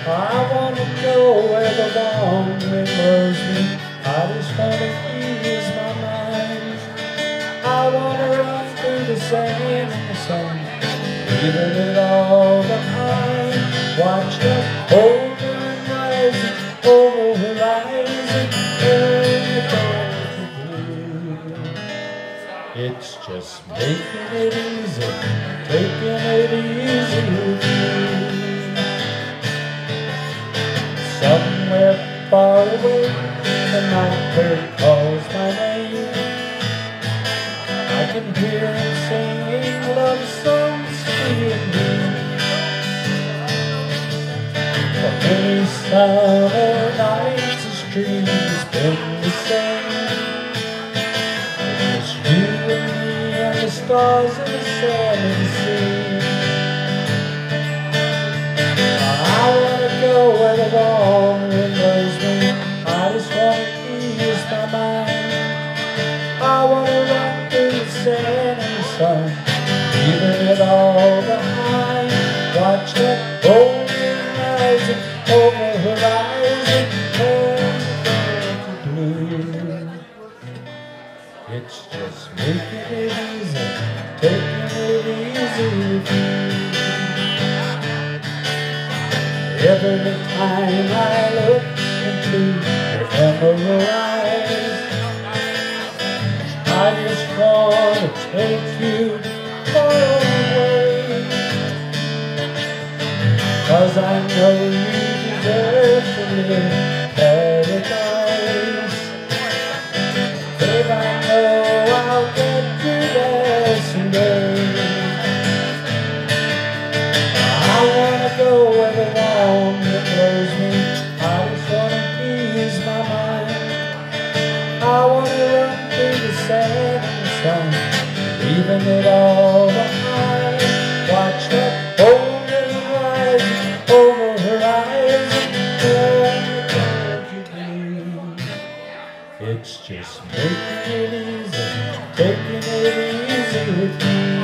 I wanna go where the warm wind blows me. I just wanna ease my mind. I wanna run through the sand and the sun, leaving it all behind. Watch the open rising over the horizon, everything to do. It's just making it easy, taking it easy with you. Somewhere far away, the night bird calls my name. I can hear him singing love songs sweet and deep. For many summer nights, his dream has been the same. It's you and me and the stars and the sand and the sea. I wanna go where the warm wind blows me. I just wanna ease my mind. I wanna run through the sand and the sun, leaving it all behind. Watch the golden rising over the horizon, everything blue. It's just making it easy, taking it easy with you. Every time I look into your emerald eyes, I just want to take you far away, 'cause I know you deserve to live in paradise. Babe, I know I'll get you there someday. I wanna go where the warm wind blows me. I just wanna ease my mind. I wanna run through the sand and the sun, leaving it all behind. Watch the golden rising over the horizon, everything you do. It's just making it easy, taking it easy with you.